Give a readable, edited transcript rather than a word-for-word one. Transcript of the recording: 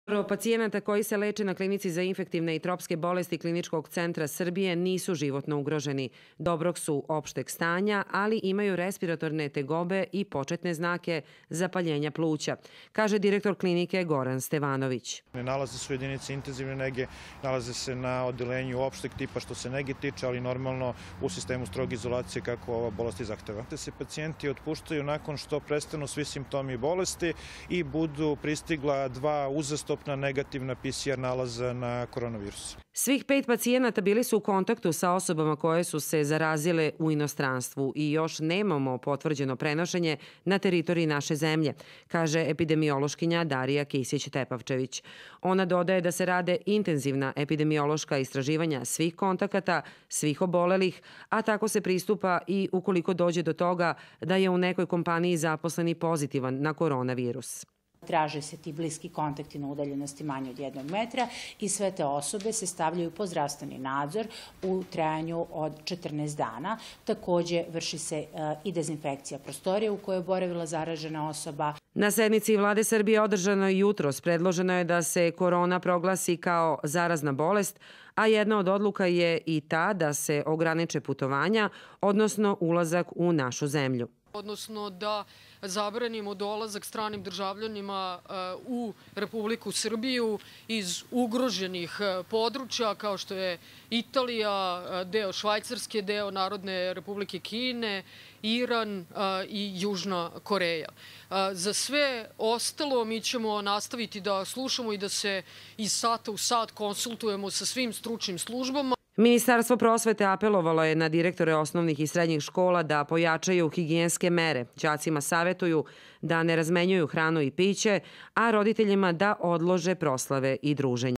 Pacijenata koji se leče na klinici za infektivne i tropske bolesti Kliničkog centra Srbije nisu životno ugroženi. Dobrog su opšteg stanja, ali imaju respiratorne tegobe i početne znake zapaljenja pluća, kaže direktor klinike Goran Stevanović. Ne nalaze se u jedinici intenzivne nege, nalaze se na odelenju opšteg tipa što se nege tiče, ali normalno u sistemu stroge izolacije kako ova bolest i zahteva. Se pacijenti otpuštaju nakon što prestanu svi simptomi bolesti i budu pristigla 2 uzastopna negativna PCR nalaza na koronavirus. Svih 5 pacijenata bili su u kontaktu sa osobama koje su se zarazile u inostranstvu i još nemamo potvrđeno prenošenje na teritoriji naše zemlje, kaže epidemiološkinja Darija Kisić-Tepavčević. Ona dodaje da se rade intenzivna epidemiološka istraživanja svih kontakata, svih obolelih, a tako se pristupa i ukoliko dođe do toga da je u nekoj kompaniji zaposleni pozitivan na koronavirus. Traže se ti bliski kontakti na udaljenosti manje od 1 metra i sve te osobe se stavljaju pod zdravstveni nadzor u trajanju od 14 dana. Takođe vrši se i dezinfekcija prostorije u kojoj je boravila zaražena osoba. Na sednici Vlade Srbije održanoj jutros predloženo je da se korona proglasi kao zarazna bolest, a jedna od odluka je i ta da se ograniče putovanja, odnosno ulazak u našu zemlju. Odnosno da zabranimo dolazak stranim državljanima u Republiku Srbiju iz ugroženih područja kao što je Italija, deo Švajcarske, deo Narodne Republike Kine, Iran i Južna Koreja. Za sve ostalo mi ćemo nastaviti da slušamo i da se iz sata u sat konsultujemo sa svim stručnim službama. Ministarstvo prosvete apelovalo je na direktore osnovnih i srednjih škola da pojačaju higijenske mere. Đacima savetuju da ne razmenjuju hranu i piće, a roditeljima da odlože proslave i druženje.